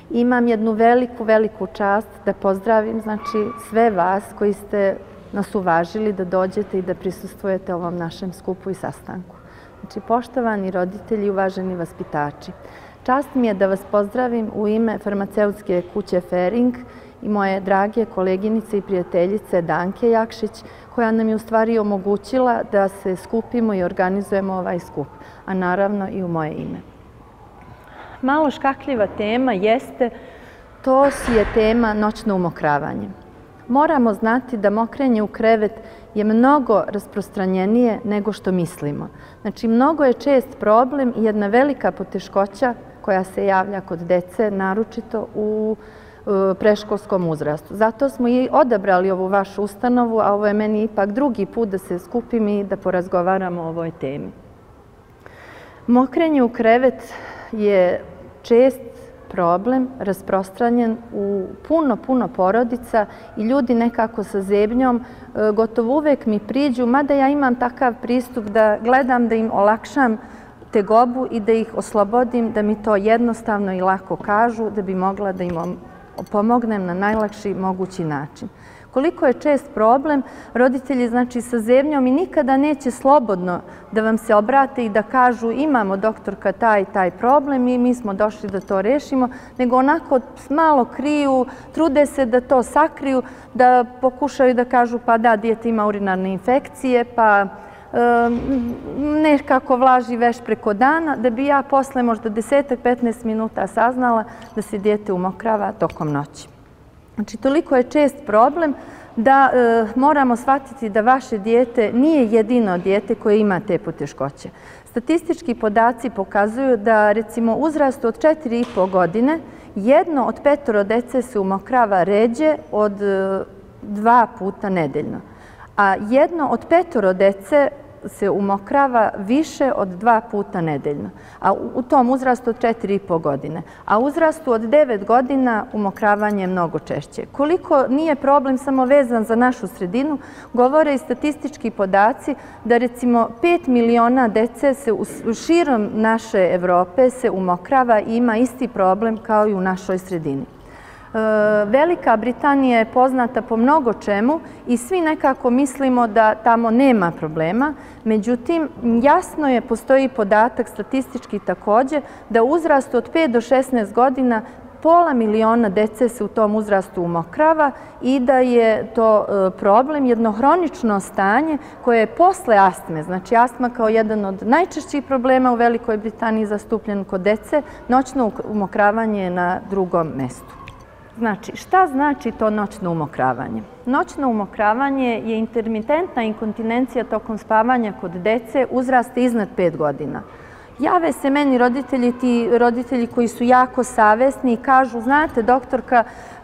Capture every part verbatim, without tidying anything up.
Imam jednu veliku, veliku čast da pozdravim znači, sve vas koji ste nas uvažili da dođete i da prisustvujete ovom našem skupu i sastanku. Znači, poštovani roditelji i uvaženi vaspitači, čast mi je da vas pozdravim u ime farmaceutske kuće Ferring i moje drage koleginice i prijateljice Danke Jakšić, koja nam je u stvari omogućila da se skupimo i organizujemo ovaj skup, a naravno i u moje ime. Malo škakljiva tema jeste, to je tema noćno umokravanje. Moramo znati da mokrenje u krevet je mnogo rasprostranjenije nego što mislimo. Znači, mnogo je čest problem i jedna velika poteškoća koja se javlja kod dece, naročito u predškolskom uzrastu. Zato smo i odabrali ovu vašu ustanovu, a ovo je meni ipak drugi put da se skupim i da porazgovaramo o ovoj temi. Mokrenje u krevet je čest problem, rasprostranjen u puno, puno porodica i ljudi nekako sa zebnjom gotovo uvek mi priđu, mada ja imam takav pristup da gledam da im olakšam tegobu i da ih oslobodim, da mi to jednostavno i lako kažu, da bi mogla da im pomognem na najlakši mogući način. Koliko je čest problem, roditelji znači sa zebnjom i nikada neće slobodno da vam se obrate i da kažu imamo doktorka taj i taj problem i mi smo došli da to rešimo, nego onako malo kriju, trude se da to sakriju, da pokušaju da kažu pa da, dijete ima urinarne infekcije, pa nekako vlaži veš preko dana, da bi ja posle možda deset do petnaest minuta saznala da se dijete umokrava tokom noći. Znači, toliko je čest problem da moramo shvatiti da vaše dijete nije jedino dijete koje ima te poteškoće. Statistički podaci pokazuju da, recimo, u uzrastu od četiri i po godine jedno od petoro dece se umokrava ređe od dva puta nedeljno, a jedno od petoro dece se umokrava više od dva puta nedeljno, a u tom uzrastu od četiri i po godine. A u uzrastu od devet godina umokravanje je mnogo češće. Koliko nije problem samo vezan za našu sredinu, govore i statistički podaci da recimo pet miliona dece se u širom naše Evrope se umokrava i ima isti problem kao i u našoj sredini. Velika Britanija je poznata po mnogo čemu i svi nekako mislimo da tamo nema problema. Međutim, jasno je, postoji podatak statistički također, da u uzrastu od pet do šesnaest godina pola miliona dece se u tom uzrastu umokrava i da je to problem, jedno hronično stanje koje je posle astme, znači astma kao jedan od najčešćih problema u Velikoj Britaniji zastupljen kod dece, noćno umokravanje je na drugom mestu. Znači, šta znači to noćno umokravanje? Noćno umokravanje je intermitentna inkontinencija tokom spavanja kod dece uzrasta iznad pet godina. Jave se meni roditelji, ti roditelji koji su jako savesni i kažu, znate, doktorka,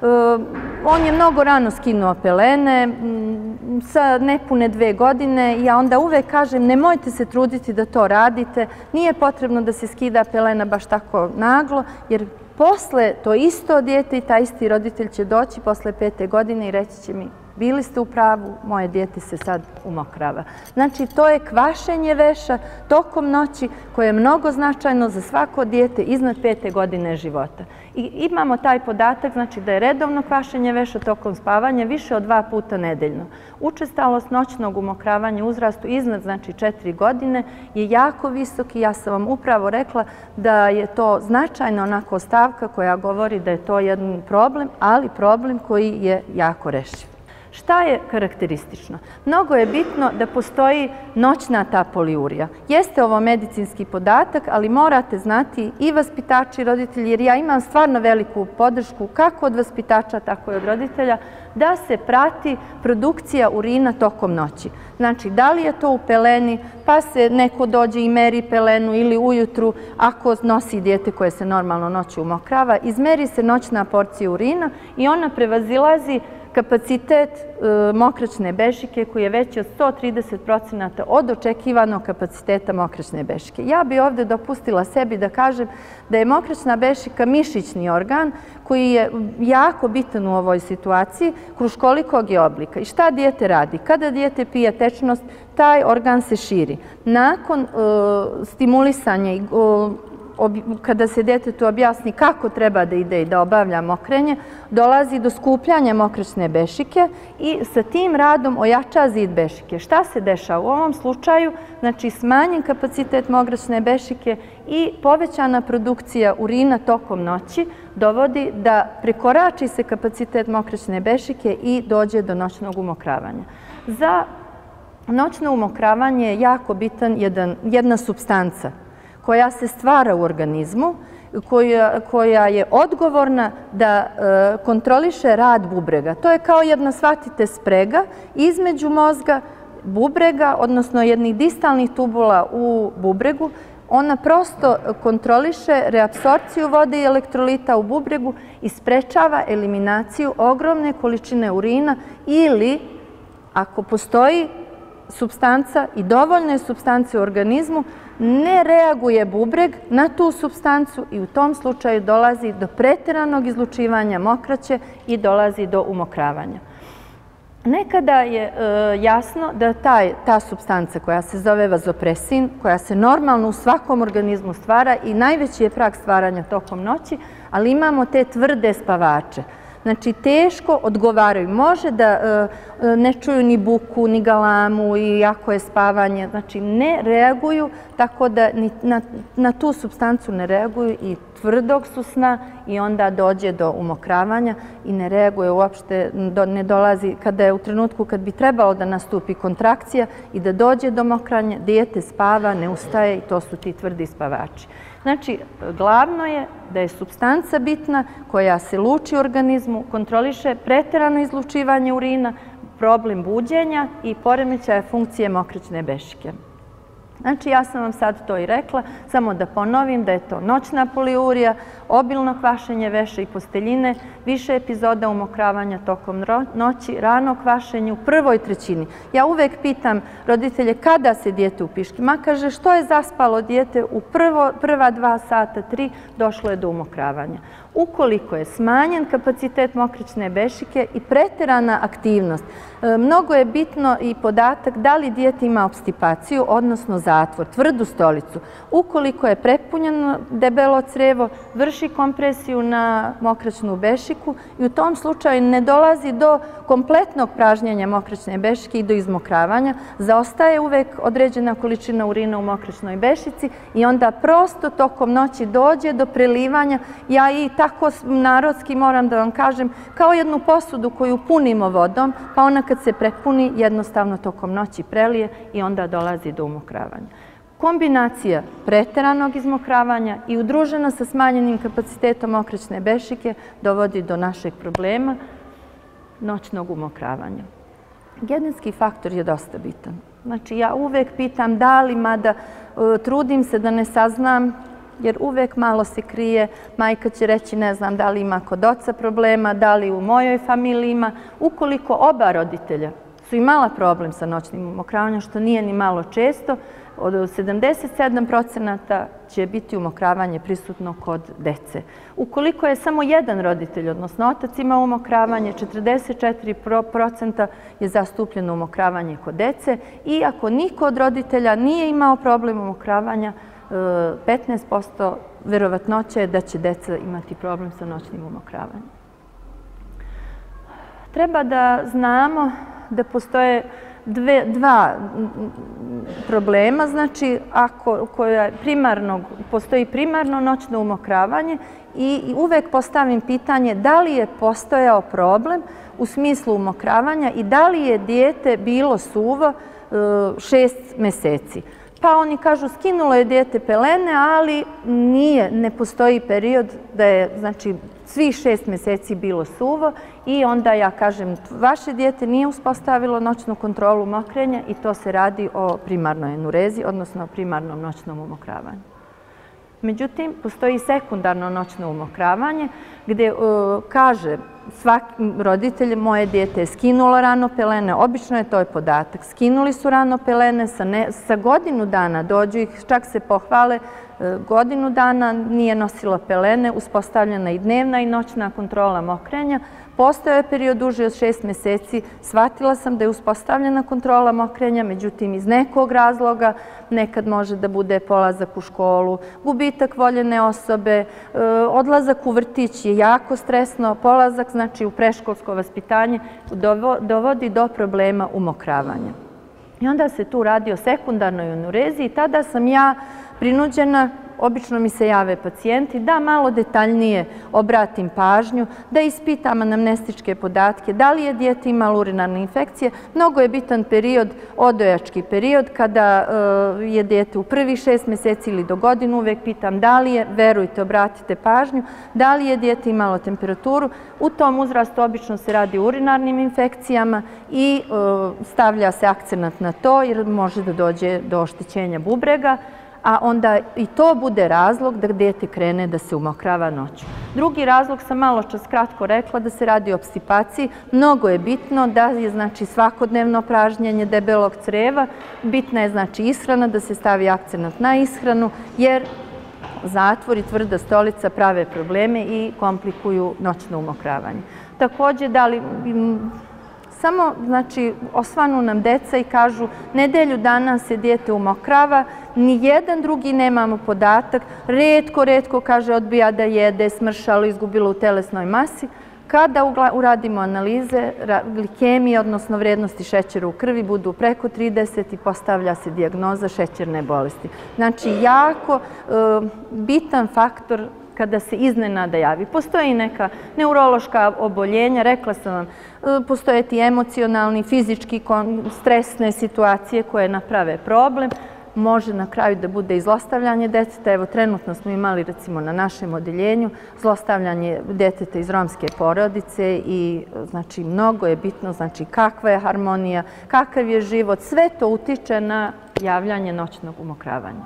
on je mnogo rano skinuo pelene, sa nepune dve godine, i ja onda uvek kažem, nemojte se truditi da to radite, nije potrebno da se skida pelena baš tako naglo, jer posle to isto dijete i taj isti roditelj će doći posle pete godine i reći će mi, bili ste u pravu, moje dijete se sad umokrava. Znači, to je kvašenje veša tokom noći koje je mnogo značajno za svako dijete iznad pete godine života. I imamo taj podatak, znači da je redovno kvašenje veša tokom spavanja više od dva puta nedeljno. Učestalost noćnog umokravanja u uzrastu iznad, znači četiri godine, je jako visok i ja sam vam upravo rekla da je to značajna onako stavka koja govori da je to jedan problem, ali problem koji je jako rešiv. Šta je karakteristično? Mnogo je bitno da postoji noćna ta poliurija. Jeste ovo medicinski podatak, ali morate znati i vaspitači i roditelji, jer ja imam stvarno veliku podršku kako od vaspitača, tako i od roditelja, da se prati produkcija urina tokom noći. Znači, da li je to u peleni, pa se neko dođe i meri pelenu, ili ujutru, ako nosi dijete koje se normalno noću umokrava, izmeri se noćna porcija urina i ona prevazilazi kapacitet mokraćne bešike koji je veći od sto trideset procenata od očekivanog kapaciteta mokraćne bešike. Ja bi ovdje dopustila sebi da kažem da je mokraćna bešika mišićni organ koji je jako bitan u ovoj situaciji kruškolikog je oblika. I šta dijete radi? Kada dijete pije tečnost, taj organ se širi. Nakon stimulisanja i kada se djetetu objasni kako treba da ide i da obavlja mokrenje, dolazi do skupljanja mokraćne bešike i sa tim radom ojača zid bešike. Šta se dešava u ovom slučaju? Znači, smanjen kapacitet mokraćne bešike i povećana produkcija urina tokom noći dovodi da prekorači se kapacitet mokraćne bešike i dođe do noćnog umokravanja. Za noćno umokravanje je jako bitan jedan, jedna supstanca koja se stvara u organizmu, koja, koja je odgovorna da e, kontroliše rad bubrega. To je kao jedna, shvatite, sprega između mozga, bubrega, odnosno jednih distalnih tubula u bubregu. Ona prosto kontroliše reapsorpciju vode i elektrolita u bubregu i sprečava eliminaciju ogromne količine urina ili, ako postoji supstanca i dovoljne supstance u organizmu, ne reaguje bubreg na tu supstancu i u tom slučaju dolazi do pretjeranog izlučivanja mokraće i dolazi do umokravanja. Nekada je e, jasno da taj, ta supstanca koja se zove vazopresin, koja se normalno u svakom organizmu stvara i najveći je prag stvaranja tokom noći, ali imamo te tvrde spavače. Znači, teško odgovaraju. Može da e, ne čuju ni buku, ni galamu i ako je spavanje. Znači, ne reaguju, tako da ni na, na tu supstancu ne reaguju i tvrdog su sna i onda dođe do umokravanja i ne reaguje uopšte, do, ne dolazi, kada je u trenutku kad bi trebalo da nastupi kontrakcija i da dođe do mokraanja, dijete spava, ne ustaje i to su ti tvrdi spavači. Znači, glavno je da je supstanca bitna koja se luči u organizmu, kontroliše pretjerano izlučivanje urina, problem buđenja i poremećaja funkcije mokraćne bešike. Znači, ja sam vam sad to i rekla, samo da ponovim da je to noćna poliurija, obilno kvašenje veša i posteljine, više epizoda umokravanja tokom noći, rano kvašenje u prvoj trećini. Ja uvek pitam roditelje kada se dijete upiški. Ma kaže, što je zaspalo dijete u prvo, prva dva sata, tri, došlo je do umokravanja. Ukoliko je smanjen kapacitet mokraćne bešike i pretjerana aktivnost, mnogo je bitno i podatak da li dijete ima opstipaciju, odnosno zatvor, tvrdu stolicu. Ukoliko je prepunjeno debelo crevo, vrši kompresiju na mokraćnu bešiku i u tom slučaju ne dolazi do kompletnog pražnjenja mokraćne bešike i do izmokravanja, zaostaje uvek određena količina urina u mokraćnoj bešici i onda prosto tokom noći dođe do prelivanja. Ja i tako narodski moram da vam kažem, kao jednu posudu koju punimo vodom, pa ona kad se prepuni jednostavno tokom noći prelije i onda dolazi do umokravanja. Kombinacija pretjeranog izmokravanja i udružena sa smanjenim kapacitetom mokraćne bešike dovodi do našeg problema noćnog umokravanja. Genetski faktor je dosta bitan. Znači, ja uvek pitam da li, mada trudim se da ne saznam, jer uvek malo se krije. Majka će reći, ne znam da li ima kod oca problema, da li u mojoj familiji ima. Ukoliko oba roditelja su imala problem sa noćnim umokravanjem, što nije ni malo često, od sedamdeset sedam procenata će biti umokravanje prisutno kod dece. Ukoliko je samo jedan roditelj, odnosno otac ima umokravanje, četrdeset četiri procenta je zastupljeno umokravanje kod dece i ako niko od roditelja nije imao problem umokravanja, petnaest posto verovatnoća je da će deca imati problem sa noćnim umokravanjem. Treba da znamo da postoje dve, dva problema, znači ako koja primarno, postoji primarno noćno umokravanje i uvek postavim pitanje da li je postojao problem u smislu umokravanja i da li je dijete bilo suvo šest meseci. Pa oni kažu skinulo je dijete pelene, ali nije, ne postoji period da je, znači, svih šest meseci bilo suvo i onda ja kažem, vaše dijete nije uspostavilo noćnu kontrolu mokrenja i to se radi o primarnoj enurezi, odnosno o primarnom noćnom umokravanju. Međutim, postoji sekundarno noćno umokravanje gdje uh, kaže svaki roditelj, moje dijete je skinulo rano pelene, obično je to podatak, skinuli su rano pelene, sa, ne, sa godinu dana dođu ih, čak se pohvale, godinu dana, nije nosila pelene, uspostavljena i dnevna i noćna kontrola mokrenja. Postojao je period duži od šest mjeseci, shvatila sam da je uspostavljena kontrola mokrenja, međutim iz nekog razloga, nekad može da bude polazak u školu, gubitak voljene osobe, odlazak u vrtić je jako stresno, polazak znači u predškolsko vaspitanje dovodi do problema umokravanja. I onda se tu radi o sekundarnoj enurezi i tada sam ja prinuđena, obično mi se jave pacijenti, da malo detaljnije obratim pažnju, da ispitam anamnestičke podatke, da li je dijete imalo urinarne infekcije. Mnogo je bitan period, odojački period, kada je dijete u prvih šest mjeseci ili do godinu, uvek pitam da li je, verujte, obratite pažnju, da li je dijete imalo temperaturu. U tom uzrastu obično se radi o urinarnim infekcijama i stavlja se akcenat na to jer može da dođe do oštećenja bubrega, a onda i to bude razlog da dijete krene da se umokrava noću. Drugi razlog sam malo čas kratko rekla da se radi o opstipaciji. Mnogo je bitno da je znači svakodnevno pražnjenje debelog creva, bitna je znači ishrana, da se stavi akcenat na ishranu, jer zatvor i tvrda stolica prave probleme i komplikuju noćno umokravanje. Također, da li samo, znači, osvanu nam deca i kažu nedelju dana se dijete umokrava, ni jedan drugi nemamo podatak, retko, retko, kaže, odbija da jede, smršalo, izgubilo u telesnoj masi. Kada uradimo analize, glikemije, odnosno vrednosti šećera u krvi, budu preko trideset i postavlja se dijagnoza šećerne bolesti. Znači, jako bitan faktor kada se iznenada javi. Postoje i neka neurološka oboljenja, rekla sam vam, postoje ti emocionalni, fizički, stresne situacije koje naprave problem. Može na kraju da bude i zlostavljanje deteta. Evo, trenutno smo imali, recimo, na našem odeljenju zlostavljanje deteta iz romske porodice i, znači, mnogo je bitno, znači, kakva je harmonija, kakav je život, sve to utiče na javljanje noćnog umokravanja.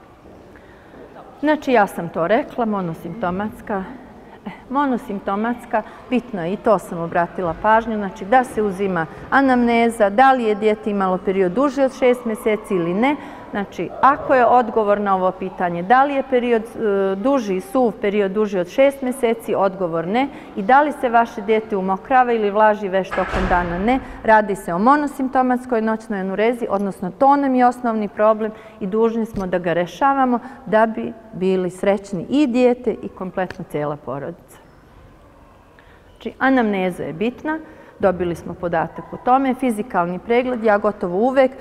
Znači, ja sam to rekla, monosimptomatska. Monosimptomatska, bitno je, i to sam obratila pažnju, znači da se uzima anamneza, da li je dijete imalo period duži od šest mjeseci ili ne. Znači, ako je odgovor na ovo pitanje da li je period duži, suv period duži od šest mjeseci, odgovor ne. I da li se vaše dijete umokrava ili vlaži već tokom dana, ne. Radi se o monosimptomatskoj noćnoj enurezi, odnosno to nam je osnovni problem i dužni smo da ga rešavamo da bi bili srećni i dijete i kompletno cijela porodica. Znači, anamneza je bitna, dobili smo podatak o tome, fizikalni pregled, ja gotovo uvek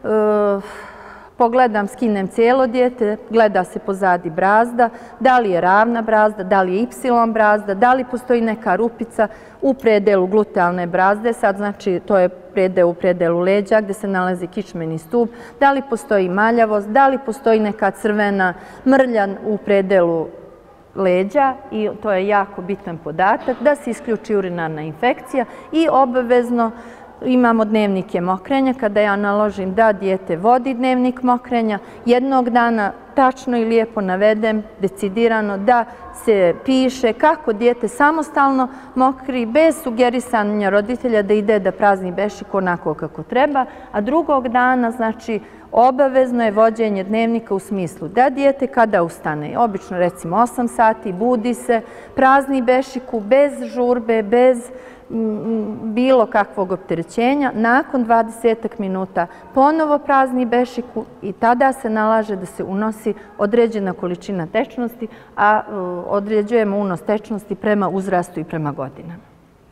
pogledam, skinem cijelo dijete, gleda se pozadi brazda, da li je ravna brazda, da li je Y brazda, da li postoji neka rupica u predelu glutealne brazde, sad znači to je predel u predelu leđa gdje se nalazi kičmeni stup, da li postoji maljavost, da li postoji neka crvena mrlja u predelu leđa i to je jako bitan podatak, da se isključi urinarna infekcija i obavezno imamo dnevnike mokrenja. Kada ja naložim da dijete vodi dnevnik mokrenja, jednog dana tačno i lijepo navedem, decidirano da se piše kako dijete samostalno mokri, bez sugerisanja roditelja da ide da prazni bešik onako kako treba, a drugog dana, znači, obavezno je vođenje dnevnika u smislu da dijete kada ustane, obično recimo osam sati, budi se, prazni bešiku, bez žurbe, bez bilo kakvog opterećenja, nakon dvadesetak minuta ponovo prazni bešiku i tada se nalaže da se unosi određena količina tečnosti, a određujemo unos tečnosti prema uzrastu i prema godinama.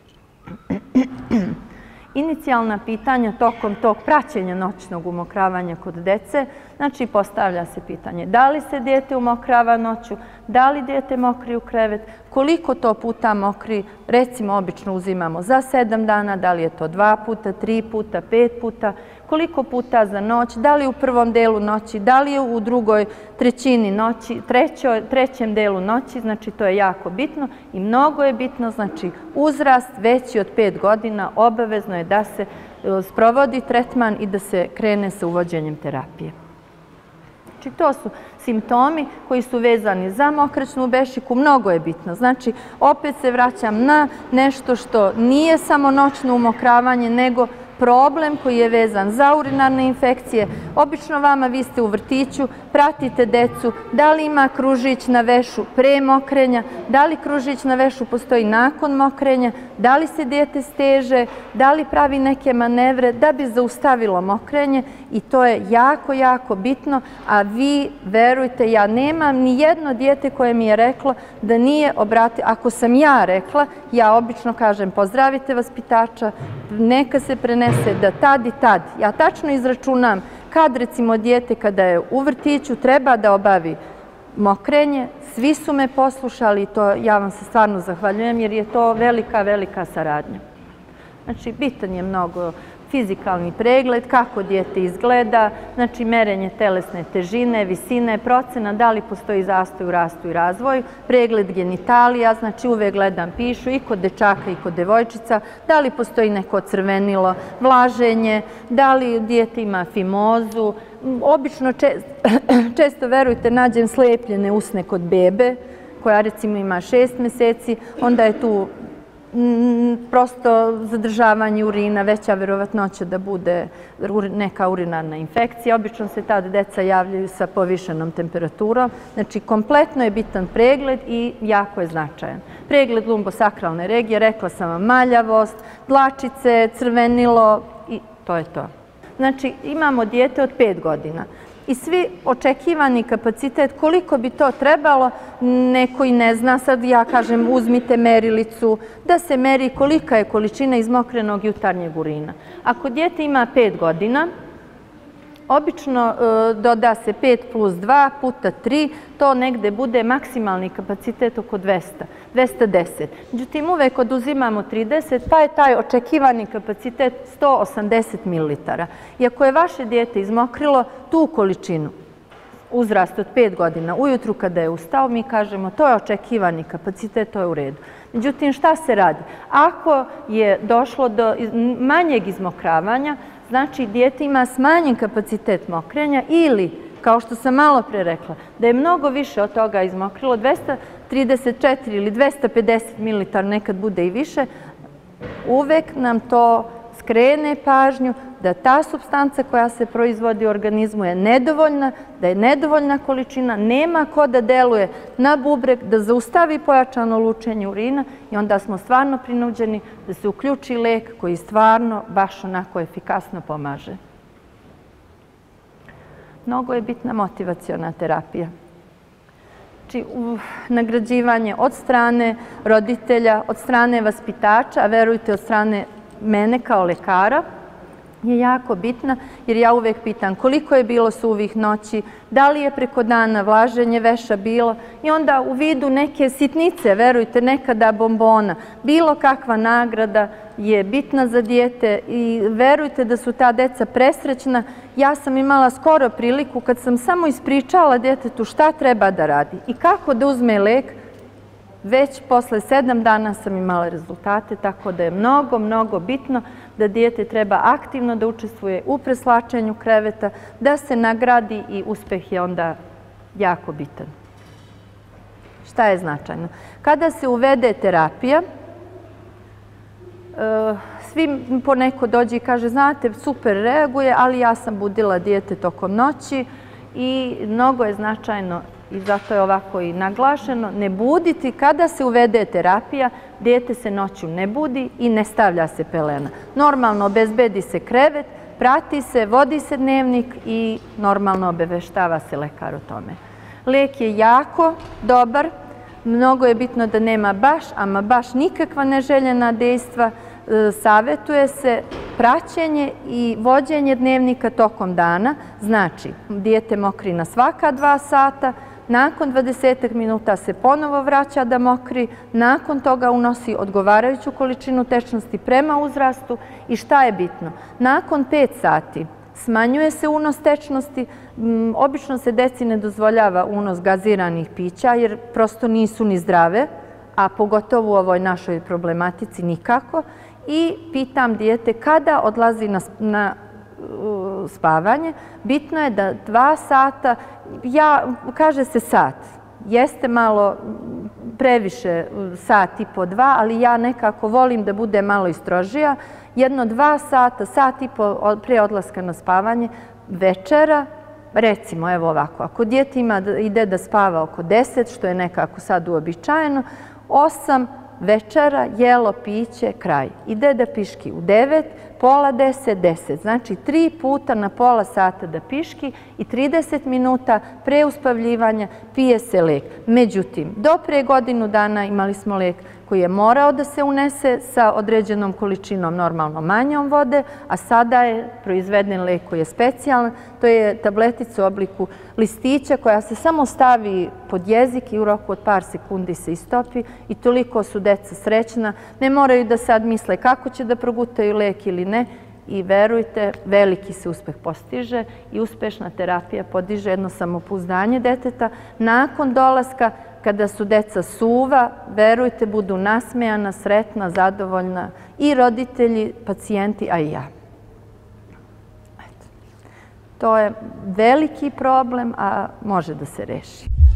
Inicijalna pitanja tokom tog praćenja noćnog umokravanja kod dece, znači postavlja se pitanje da li se dijete umokrava noću, da li dijete mokri u krevet, koliko to puta mokri, recimo obično uzimamo za sedam dana, da li je to dva puta, tri puta, pet puta, koliko puta za noć, da li u prvom delu noći, da li je u drugoj trećini noći, trećoj, trećem delu noći, znači to je jako bitno i mnogo je bitno, znači uzrast veći od pet godina obavezno je da se sprovodi tretman i da se krene sa uvođenjem terapije. Znači, to su simptomi koji su vezani za mokraćnu bešiku, mnogo je bitno. Znači, opet se vraćam na nešto što nije samo noćno umokravanje, nego problem koji je vezan za urinarne infekcije. Obično vama, vi ste u vrtiću, pratite decu, da li ima kružić na vešu pre mokrenja, da li kružić na vešu postoji nakon mokrenja, da li se dijete steže, da li pravi neke manevre da bi zaustavilo mokrenje i to je jako, jako bitno, a vi, verujte, ja nemam ni jedno dijete koje mi je reklo da nije obratilo, ako sam ja rekla, ja obično kažem pozdravite vaspitača, neka se prenese da tad i tad, ja tačno izračunam kad recimo dijete kada je u vrtiću treba da obavi mokrenje, svi su me poslušali i to ja vam se stvarno zahvaljujem jer je to velika, velika saradnja. Znači, bitan je mnogo fizikalni pregled, kako dijete izgleda, znači merenje telesne težine, visine, procena, da li postoji zastoj u rastu i razvoju, pregled genitalija, znači uvek gledam, pišu i kod dečaka i kod devojčica, da li postoji neko crvenilo, vlaženje, da li dijete ima fimozu. Obično, često, verujte, nađem slepljene usne kod bebe, koja recimo ima šest meseci, onda je tu prosto zadržavanje urina, veća verovatnoća da bude neka urinarna infekcija. Obično se tad deca javljaju sa povišenom temperaturom. Znači, kompletno je bitan pregled i jako je značajan. Pregled lumbosakralne regije, rekla sam vam, maljavost, dlačice, crvenilo i to je to. Znači, imamo dijete od pet godina. I svi očekivani kapacitet, koliko bi to trebalo, neko i ne zna. Sad ja kažem, uzmite merilicu, da se meri kolika je količina izmokrenog jutarnjeg urina. Ako dijete ima pet godina, obično doda se pet plus dva puta tri, to negde bude maksimalni kapacitet oko dvesta, dvesta deset. Međutim, uvek oduzimamo trideset, pa je taj očekivani kapacitet sto osamdeset mililitara. I ako je vaše dijete izmokrilo tu količinu, uzrast od pet godina, ujutru kada je ustao, mi kažemo to je očekivani kapacitet, to je u redu. Međutim, šta se radi? Ako je došlo do manjeg izmokravanja, znači dijete ima smanjen kapacitet mokrenja ili, kao što sam malo pre rekla, da je mnogo više od toga izmokrilo, dvesta trideset četiri ili dvesta pedeset mililitara, nekad bude i više, uvek nam to skrene pažnju da ta supstanca koja se proizvodi u organizmu je nedovoljna, da je nedovoljna količina, nema ko da deluje na bubreg, da zaustavi pojačano lučenje urina i onda smo stvarno prinuđeni da se uključi lek koji stvarno baš onako efikasno pomaže. Mnogo je bitna motivaciona terapija. Znači, nagrađivanje od strane roditelja, od strane vaspitača, a verujte od strane mene kao lekara, je jako bitna jer ja uvek pitam koliko je bilo suvih noći, da li je preko dana vlaženje veša bilo i onda u vidu neke sitnice, verujte, nekada bombona, bilo kakva nagrada je bitna za dijete i verujte da su ta deca presrećna. Ja sam imala skoro priliku kad sam samo ispričala djetetu šta treba da radi i kako da uzme lek, već posle sedam dana sam imala rezultate, tako da je mnogo, mnogo bitno da dijete treba aktivno da učestvuje u preslačenju kreveta, da se nagradi i uspeh je onda jako bitan. Šta je značajno? Kada se uvede terapija, svi poneko dođe i kaže, znate, super reaguje, ali ja sam budila dijete tokom noći i mnogo je značajno i zato je ovako i naglašeno, ne buditi kada se uvede terapija, dijete se noću ne budi i ne stavlja se pelena. Normalno obezbedi se krevet, prati se, vodi se dnevnik i normalno obaveštava se lekar o tome. Lek je jako dobar, mnogo je bitno da nema baš, ama baš nikakva neželjena dejstva. Savetuje se praćenje i vođenje dnevnika tokom dana, znači dijete mokri na svaka dva sata, nakon dvadesetak minuta se ponovo vraća da mokri, nakon toga unosi odgovarajuću količinu tečnosti prema uzrastu i šta je bitno? Nakon pet sati smanjuje se unos tečnosti, obično se deci ne dozvoljava unos gaziranih pića jer prosto nisu ni zdrave, a pogotovo u ovoj našoj problematici nikako. I pitam dijete kada odlazi na, na uh, spavanje. Bitno je da dva sata, ja, kaže se sat, jeste malo previše sat i po dva, ali ja nekako volim da bude malo istrožija. Jedno dva sata, sat i po pre odlaska na spavanje, večera, recimo, evo ovako, ako dijete ima, ide da spava oko deset, što je nekako sad uobičajeno, osam večera, jelo, piće, kraj. Ide da piški u devet, pola deset, deset. Znači, tri puta na pola sata da piški i trideset minuta pre uspavljivanja pije se lek. Međutim, do pre godinu dana imali smo lek koji je morao da se unese sa određenom količinom, normalno manjom vode, a sada je proizveden lek koji je specijalan. To je tabletica u obliku listića koja se samo stavi pod jezik i u roku od par sekundi se istopi i toliko su deca srećna. Ne moraju da sad misle kako će da progutaju lek ili ne. I verujte, veliki se uspeh postiže i uspešna terapija podiže jedno samopouzdanje deteta. Nakon dolaska, kada su deca suva, verujte, budu nasmejana, sretna, zadovoljna i roditelji, pacijenti, a i ja. To je veliki problem, a može da se reši.